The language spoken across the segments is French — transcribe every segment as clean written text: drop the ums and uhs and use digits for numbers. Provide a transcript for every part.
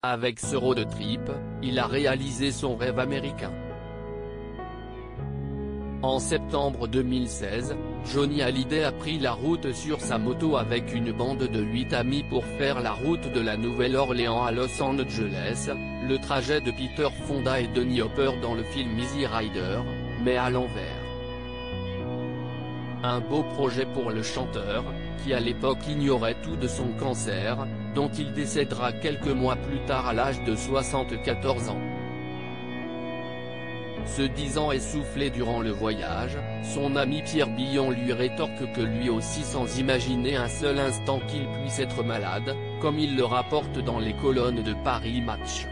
Avec ce road trip, il a réalisé son rêve américain. En septembre 2016, Johnny Hallyday a pris la route sur sa moto avec une bande de 8 amis pour faire la route de la Nouvelle-Orléans à Los Angeles, le trajet de Peter Fonda et Dennis Hopper dans le film Easy Rider, mais à l'envers. Un beau projet pour le chanteur, qui à l'époque ignorait tout de son cancer, dont il décédera quelques mois plus tard à l'âge de 74 ans. Se disant essoufflé durant le voyage, son ami Pierre Billon lui rétorque que lui aussi sans imaginer un seul instant qu'il puisse être malade, comme il le rapporte dans les colonnes de Paris Match.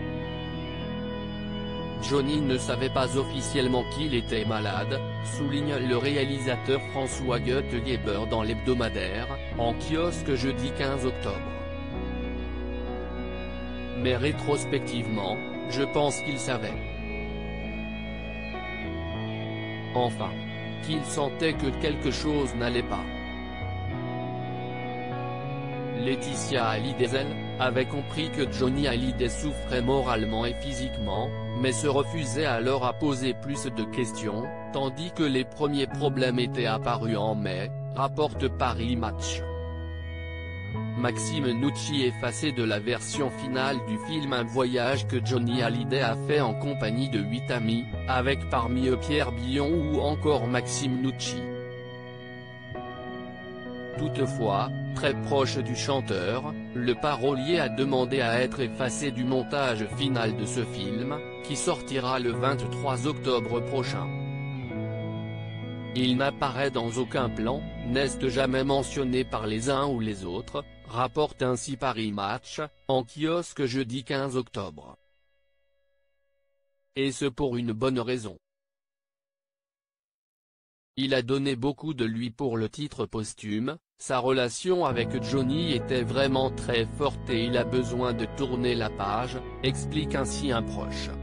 Johnny ne savait pas officiellement qu'il était malade, souligne le réalisateur François Goethe-Geber dans l'hebdomadaire, en kiosque jeudi 15 octobre. Mais rétrospectivement, je pense qu'il savait. Enfin, qu'il sentait que quelque chose n'allait pas. Laetitia Hallyday, elle, avait compris que Johnny Hallyday souffrait moralement et physiquement, mais se refusait alors à poser plus de questions, tandis que les premiers problèmes étaient apparus en mai, rapporte Paris Match. Maxime Nucci effacé de la version finale du film un voyage que Johnny Hallyday a fait en compagnie de 8 amis, avec parmi eux Pierre Billon ou encore Maxime Nucci. Toutefois, très proche du chanteur, le parolier a demandé à être effacé du montage final de ce film, qui sortira le 23 octobre prochain. Il n'apparaît dans aucun plan, n'est jamais mentionné par les uns ou les autres, rapporte ainsi Paris Match, en kiosque jeudi 15 octobre. Et ce pour une bonne raison. Il a donné beaucoup de lui pour le titre posthume, sa relation avec Johnny était vraiment très forte et il a besoin de tourner la page, explique ainsi un proche.